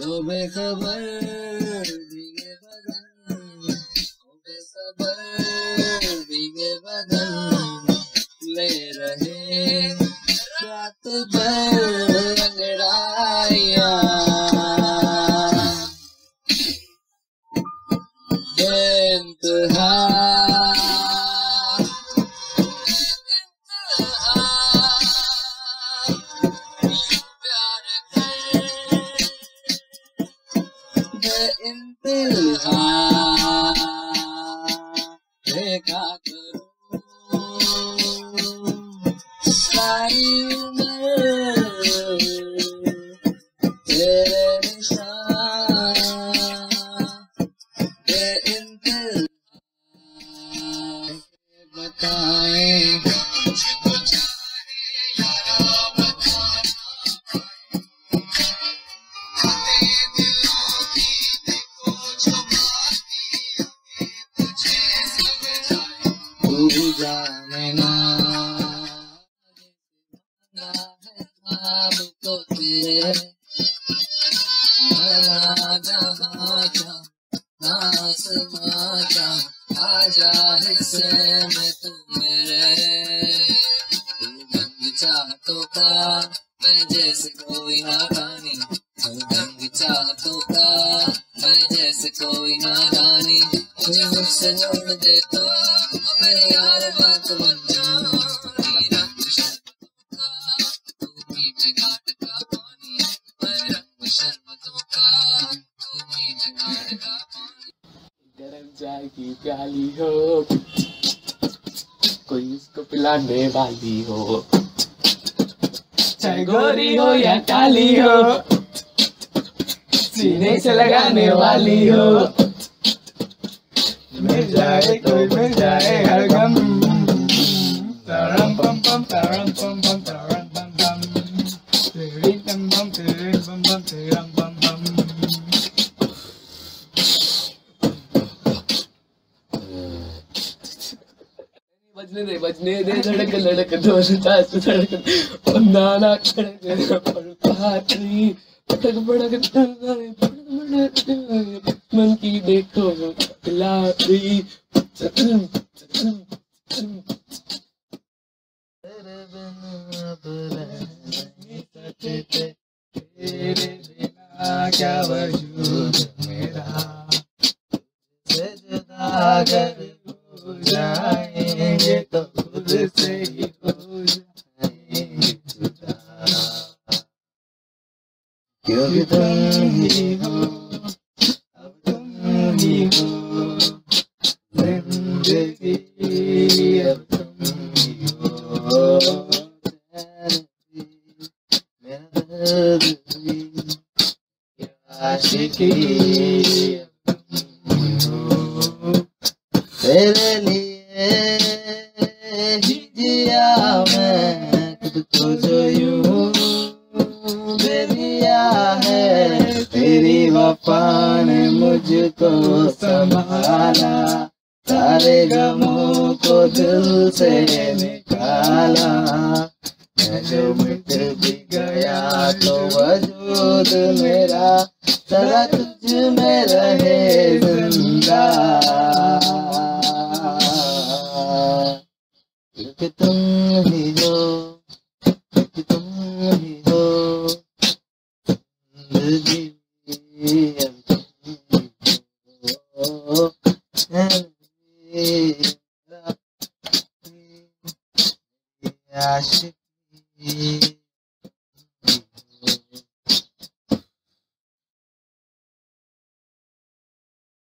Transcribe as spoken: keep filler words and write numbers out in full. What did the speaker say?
हो बेखबर भीगे बदन, हो बेखबर भीगे बदन, ले रहे रात भर अंगड़ाइयाँ, बेइंतहा बेइंतहा देखा करूं सारी उम्र तेरे निशान, बेइंतहा बताएं मुझको चाहे यारा बताना, आते दिलों की देखो जो बाती अभी तुझे समझाए, तू जाने ना ना है ख्वाब तो तेरे, ना जहाँ जा ना आसमां जा, आजा हिस्से में तू मेरे, तू रंग चाहतों का मैं जैसे कोई नादानी, तू रंग चाहतों का मैं जैसे कोई नादानी, मुझे मुझसे जोड़ दे तो मेरे यार बात बन जाना, रंग शरबतों का तू मीठे घाट का पानी, मैं रंग शरबतों का तू मीठे घाट का पानी, गरम चाय की प्याली हो कोई उसको पिलाने वाली हो, चाहे गोरी हो या काली हो, सीने से लगाने वाली हो, मिल जाए कोई मिल जाए हर गम, तरम पम पम तरम पम पम तरम पम पम, तेरी पम पम तेरे पम पम तेरम पम पम, बजने दे बजने दे धड़क लड़क दो चास धड़क नाना खड़क पात्री पटक पटक मन की देखो लारी, तेरे बिना क्या वजूद मेरा, जुदा अगर हो जाएंगे तो खुद से ही हो जाएंगे जुदा, क्योंकि तुम ही हो अब तुम ही हो जिंदगी, अब तुम ही हो चैन भी मेरा दर्द भी आशिकी, तेरे लिए ही जिया मैं खुद को जो यूं दे दिया है, तेरी वफा ने मुझको संभाला, सारे गमों को दिल से निकाला, मैं जो मिट भी गया तो वजूद मेरा सदा तुझ में रहे जिंदा, क्योंकि तुम ही हो क्योंकि तुम ही हो जिंदगी, अब तुम ही हो चैन भी मेरा भी आशिक।